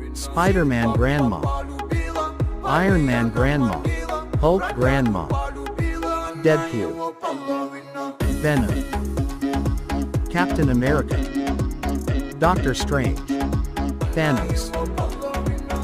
Spider-Man Grandma, Iron Man Grandma, Hulk Grandma, Deadpool, Venom, Captain America, Doctor Strange, Thanos.